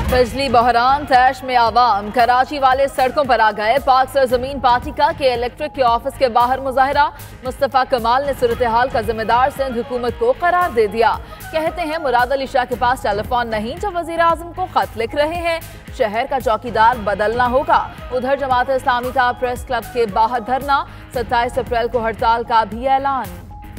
बिजली बहरान तैश में आवाम, कराची वाले सड़कों पर आ गए। पाक सरजमीन पार्टी का के इलेक्ट्रिक के ऑफिस के बाहर मुजाहरा। मुस्तफा कमाल ने सूरत हाल का जिम्मेदार सिंध हुकूमत को करार दे दिया। कहते हैं मुराद अली शाह के पास टेलीफोन नहीं जो वजीर आजम को खत लिख रहे हैं। शहर का चौकीदार बदलना होगा। उधर जमात इस्लामी का प्रेस क्लब के बाहर धरना। 27 अप्रैल को हड़ताल का भी ऐलान।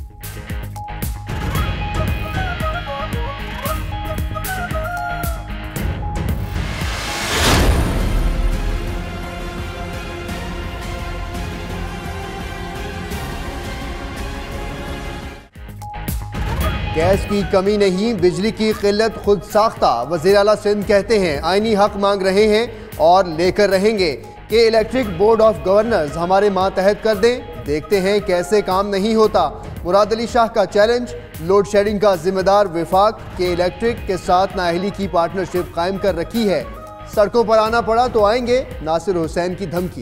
गैस की कमी नहीं, बिजली की किल्लत खुद साख्ता। वज़ीर आला सिंध कहते हैं आईनी हक मांग रहे हैं और लेकर रहेंगे कि इलेक्ट्रिक बोर्ड ऑफ गवर्नर्स हमारे मातहत कर दें। देखते हैं कैसे काम नहीं होता। मुराद अली शाह का चैलेंज। लोड शेडिंग का जिम्मेदार विफाक के इलेक्ट्रिक के साथ नाअहली की पार्टनरशिप कायम कर रखी है। सड़कों पर आना पड़ा तो आएंगे, नासिर हुसैन की धमकी।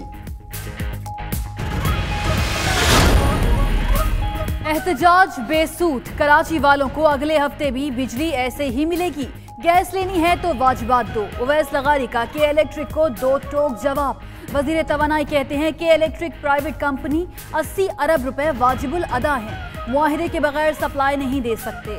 एहतजाज बेसूद, कराची वालों को अगले हफ्ते भी बिजली ऐसे ही मिलेगी। गैस लेनी है तो वाजिबात दो। उवैस लगारी का के इलेक्ट्रिक को दो टोक जवाब। वजीर तवानाई कहते हैं कि इलेक्ट्रिक प्राइवेट कंपनी 80 अरब रुपए वाजिबुल अदा है, मुआहिदे के बगैर सप्लाई नहीं दे सकते।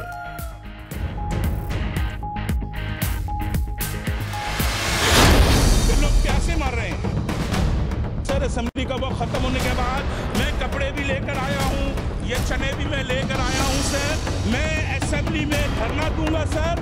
लोग प्यासे मार रहे हैं सर। असेंबली का वक्त खत्म होने के बाद मैं कपड़े भी लेकर आया हूँ, ये चने भी मैं लेकर आया हूं सर। मैं असेंबली में धरना दूंगा सर।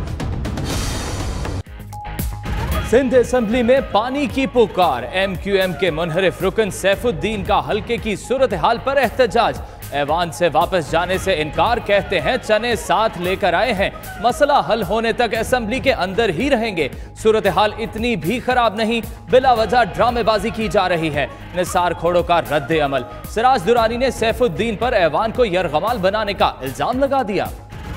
सिंध असेंबली में पानी की पुकार। MQM के मुनहरिफ रुकन सैफुद्दीन का हल्के की सूरत हाल पर एहतजाज। ऐवान से वापस जाने से इनकार, कहते हैं चने साथ लेकर आए हैं, मसला हल होने तक असेंबली के अंदर ही रहेंगे। सूरत हाल इतनी भी खराब नहीं, बिला वजह ड्रामेबाजी की जा रही है। निसार खोड़ों का रद्द अमल। सिराज दुरानी ने सैफुद्दीन पर ऐवान को यरगमाल बनाने का इल्जाम लगा दिया।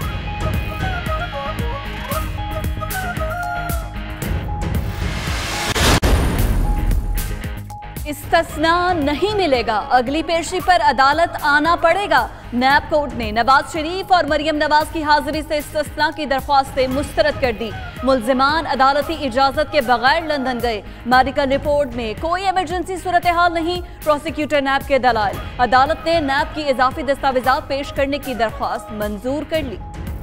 इस्तिस्ना नहीं मिलेगा, अगली पेशी पर अदालत आना पड़ेगा। नैब कोर्ट ने नवाज शरीफ और मरियम नवाज की हाजिरी से इस्तिस्ना की दरख्वास्तें मुस्तरद कर दी। मुल्जिमान अदालती इजाजत के बगैर लंदन गए। मेडिकल रिपोर्ट में कोई इमरजेंसी सूरत हाल नहीं, प्रोसिक्यूटर नैब के दलाल। अदालत ने नैब की इजाफी दस्तावेजात पेश करने की दरख्वास्त मंजूर कर ली।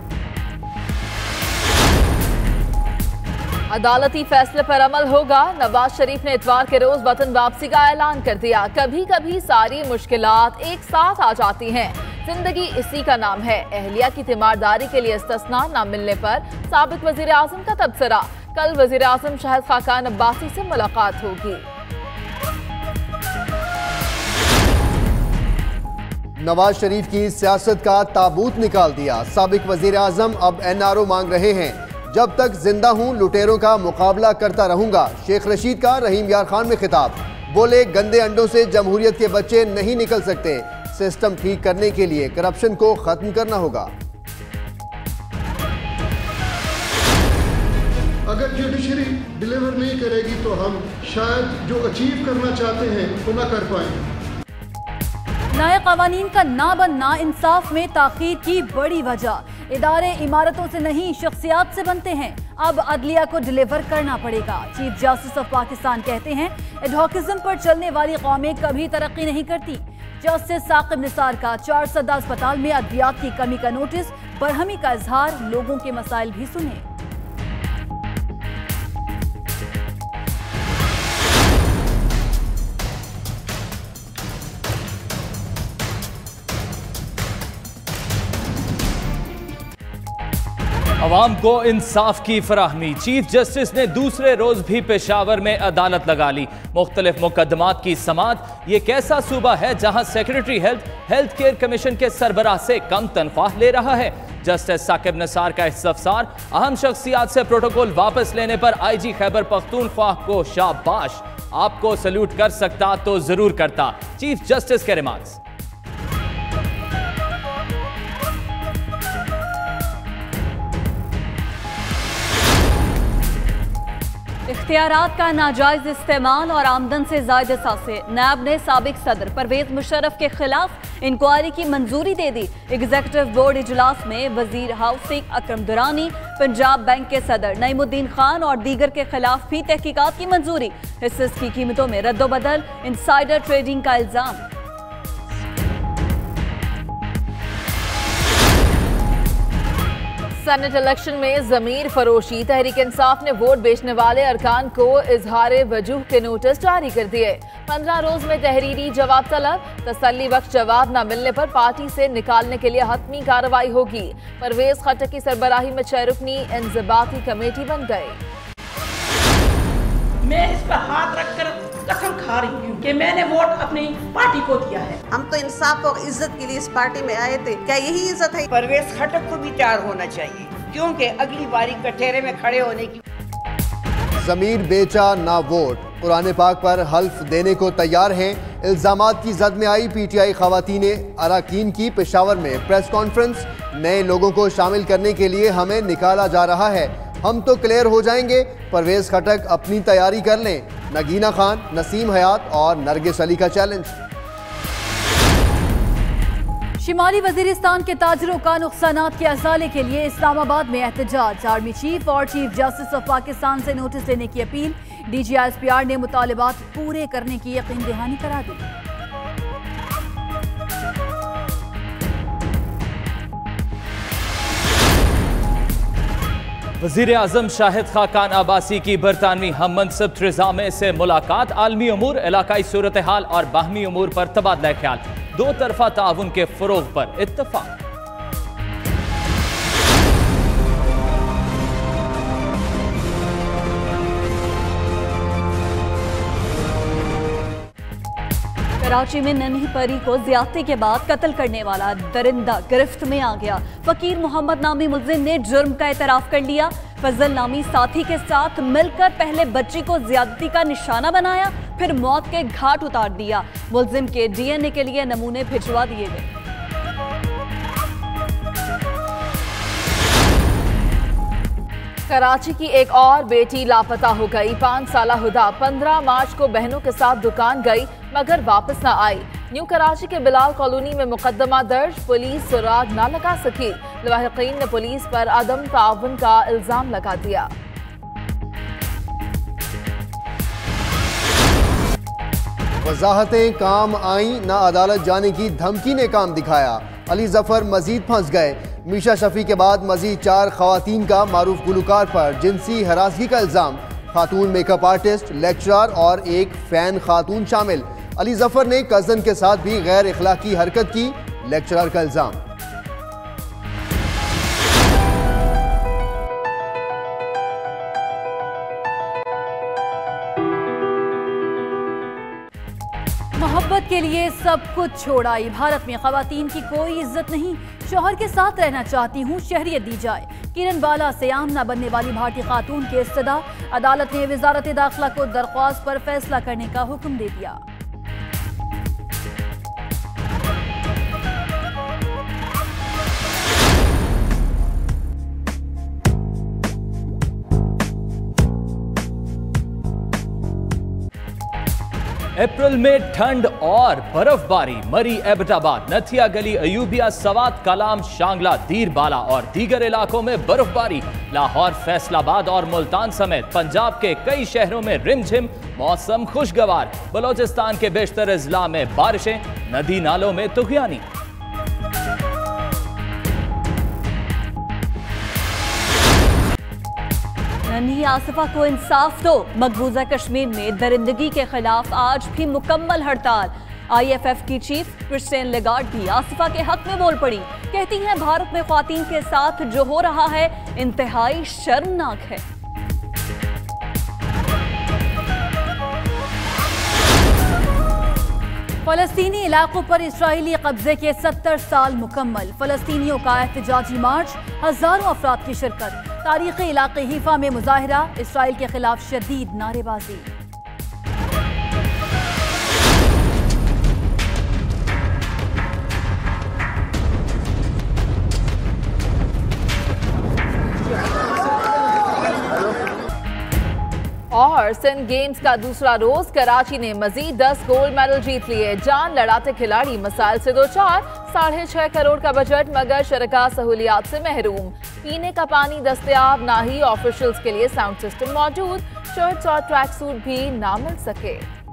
अदालती फैसले पर अमल होगा। नवाज शरीफ ने इतवार के रोज वतन वापसी का ऐलान कर दिया। कभी कभी सारी मुश्किलात एक साथ आ जाती हैं, जिंदगी इसी का नाम है। अहलिया की तीमारदारी के लिए इस्तिस्ना न मिलने पर साबिक वजीर आजम का तबसरा। कल वजीर आजम शाहिद खाकान अब्बासी से मुलाकात होगी। नवाज शरीफ की सियासत का ताबूत निकाल दिया। साबिक वजीर आजम अब NRO मांग रहे हैं। जब तक जिंदा हूं लुटेरों का मुकाबला करता रहूंगा। शेख रशीद का रहीम यार खान में खिताब। बोले गंदे अंडों से जमहूरियत के बच्चे नहीं निकल सकते। सिस्टम ठीक करने के लिए करप्शन को खत्म करना होगा। अगर जुडिशरी डिलीवर नहीं करेगी तो हम शायद जो अचीव करना चाहते हैं वो ना कर पाएंगे। नए कवानीन का ना बनना इंसाफ में ताखीर की बड़ी वजह। इदारे इमारतों से नहीं शख्सियात से बनते हैं। अब अदलिया को डिलीवर करना पड़ेगा। चीफ जस्टिस ऑफ पाकिस्तान कहते हैं एडहॉकिज्म पर चलने वाली कौमें कभी तरक्की नहीं करती। जस्टिस साकिब निसार का 4 सदा अस्पताल में अद्वियात की कमी का नोटिस। बरहमी का इजहार, लोगों के मसाइल भी सुने। अवाम को इंसाफ की फराहमी। चीफ जस्टिस ने दूसरे रोज भी पेशावर में अदालत लगा ली। मुख्तलिफ मुकदमात की समाअत। ये कैसा सूबा है जहां सेक्रेटरी हेल्थ केयर कमीशन के सरबराह से कम तनख्वाह ले रहा है। जस्टिस साकिब निसार का इस्तफसार। अहम शख्सियात से प्रोटोकॉल वापस लेने पर IG खैबर पख्तूनख्वा को शाबाश। आपको सल्यूट कर सकता तो जरूर करता। चीफ जस्टिस के रिमार्क्स। इख्तियारात का नाजायज इस्तेमाल और आमदन से ज़ायद से नैब ने साबिक सदर परवेज मुशर्रफ के खिलाफ इंक्वायरी की मंजूरी दे दी। एग्जीक्यूटिव बोर्ड इजलास में वजीर हाउसिंग अकरम दुरानी, पंजाब बैंक के सदर नईमुद्दीन खान और दीगर के खिलाफ भी तहकीकात की मंजूरी। हिस्से की कीमतों में रद्दोबदल, इनसाइडर ट्रेडिंग का इल्जाम। सेनेट इलेक्शन में जमीर फरोशी, तहरीक इंसाफ ने वोट बेचने वाले अरकान को इजहार वजूह के नोटिस जारी कर दिए। 15 रोज में तहरीरी जवाब तलब, तसल्ली वक्त जवाब न मिलने पर पार्टी से निकालने के लिए हतमी कार्रवाई होगी। परवेज खट्टक की सरबराही में 6 रुकनी इंजबाती कमेटी बन गई। मैं इस पर हाथ रखकर कसम खा रही हूँ कि मैंने वोट अपनी पार्टी को दिया है। हम तो इंसाफ और इज्जत के लिए इस पार्टी में आए थे, क्या यही इज्जत है? परवेज खट्टक को भी तैयार होना चाहिए, क्योंकि अगली बारी कटहरे में खड़े होने की। ज़मीर बेचा ना वोट, कुरान पाक पर हल्फ देने को तैयार हैं। इल्जामात की जद में आई पीटीआई खवातीन अराकीन की पेशावर में प्रेस कॉन्फ्रेंस। नए लोगों को शामिल करने के लिए हमें निकाला जा रहा है, हम तो क्लियर हो जाएंगे। परवेज खट्टक अपनी तैयारी कर लें। नगीना खान, नसीम हयात और नरगिस अली का चैलेंज। शिमाली वजीरिस्तान के ताजरों का नुकसानात के अजाले के लिए इस्लामाबाद में एहतजाज। आर्मी चीफ और चीफ जस्टिस ऑफ पाकिस्तान से नोटिस लेने की अपील। DGISPR ने मुतालिबात पूरे करने की यकीन दहानी करा दी। वज़ीर आज़म शाहिद खाकान अब्बासी की बरतानवी हम मनसब ट्रेज़ा मे से मुलाकात। आलमी अमूर, इलाकाई सूरत हाल और बाहमी अमूर पर तबादला ख्याल। 2 तरफा ताउन के फ़रोग़ पर इत्तफ़ाक़। कराची में नन्ही परी को ज्यादती के बाद कत्ल करने वाला दरिंदा गिरफ्त में आ गया। फकीर मोहम्मद नामी मुल्जिम ने जुर्म का एतराफ कर लिया। फजल नामी साथी के साथ मिलकर पहले बच्ची को ज्यादती का निशाना बनाया, फिर मौत के घाट उतार दिया। मुल्जिम के DNA के लिए नमूने भिजवा दिए गए। कराची की एक और बेटी लापता हो गई। 5 साला हुदा 15 मार्च को बहनों के साथ दुकान गई मगर वापस न आई। न्यू कराची के बिलाल कॉलोनी में मुकदमा दर्ज, पुलिस सुराग न लगा सकी। लवाहिकीन ने पुलिस पर अदम ताउन का इल्जाम लगा दिया। वजाहतें काम आई, ना अदालत जाने की धमकी ने काम दिखाया। अली जफर मजीद फंस गए। मीशा शफी के बाद मजीद 4 खवातीन का मारूफ गुलकार पर जिनसी हरासगी का इल्जाम। खातून मेकअप आर्टिस्ट, लेक्चरर और एक फैन खातून शामिल। अली जफर ने कजन के साथ भी गैर इखलाकी हरकत की, लेक्चरर का इल्जाम। मोहब्बत के लिए सब कुछ छोड़ आई। भारत में खवातीन की कोई इज्जत नहीं। शौहर के साथ रहना चाहती हूँ, शहरियत दी जाए। किरण बाला से आम न बनने वाली भारतीय खातून के इस्तदा। अदालत ने वजारत दाखिला को दरख्वास्त पर फैसला करने का हुक्म दे दिया। अप्रैल में ठंड और बर्फबारी। मरी, एबटाबाद, नथिया गली, अयूबिया, सवात, कलाम, शांगला, दीर बाला और दीगर इलाकों में बर्फबारी। लाहौर, फैसलाबाद और मुल्तान समेत पंजाब के कई शहरों में रिमझिम, मौसम खुशगवार। बलोचिस्तान के बेशतर अजला में बारिशें, नदी नालों में तुग़यानी। नन्ही आसिफा को इंसाफ दो। मकबूजा कश्मीर में दरिंदगी के खिलाफ आज भी मुकम्मल हड़ताल। IFF की चीफ क्रिस्टियन लेगार्ड भी आसिफा के हक में बोल पड़ी। कहती हैं भारत में ख्वातीन के साथ जो हो रहा है इंतहाई शर्मनाक है। फलस्तीनी इलाकों पर इस्राएली कब्जे के 70 साल मुकम्मल। फलस्तीनियों का एहतजाजी मार्च, हजारों अफराद की शिरकत। तारीखी इलाके हीफा में मुजाहिरा, इस्राएल के खिलाफ शदीद नारेबाजी। और सिंध गेम्स का दूसरा रोज, कराची ने मजीद 10 गोल्ड मेडल जीत लिए। जान लड़ाते खिलाड़ी मसाइल से दो चार, 6.5 करोड़ का बजट मगर शरका सहूलियात से महरूम। पीने का पानी दस्तयाब ना ही ऑफिशियल्स के लिए साउंड सिस्टम मौजूद, शर्ट्स और ट्रैक सूट भी ना मिल सके।